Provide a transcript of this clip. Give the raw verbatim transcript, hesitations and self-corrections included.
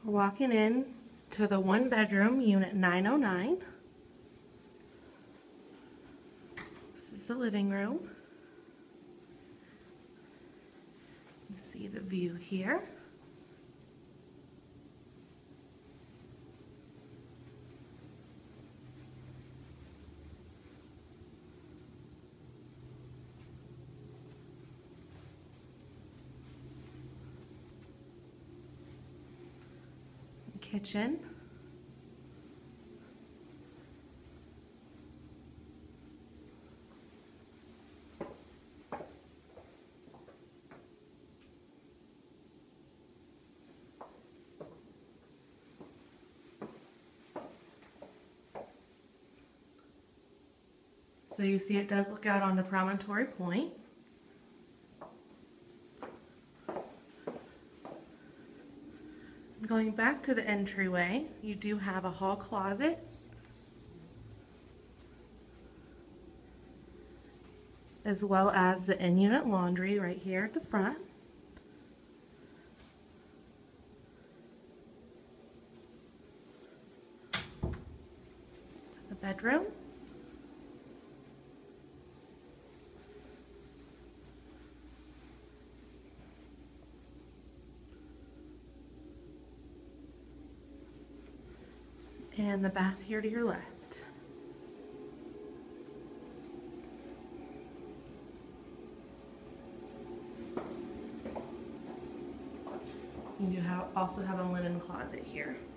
We're walking in to the one bedroom, unit nine oh nine. This is the living room. You see the view here. Kitchen. So you see it does look out onto Promontory Point. Going back to the entryway, you do have a hall closet. As well as the in-unit laundry right here at the front. The bedroom. And the bath here to your left. You do have, also have a linen closet here.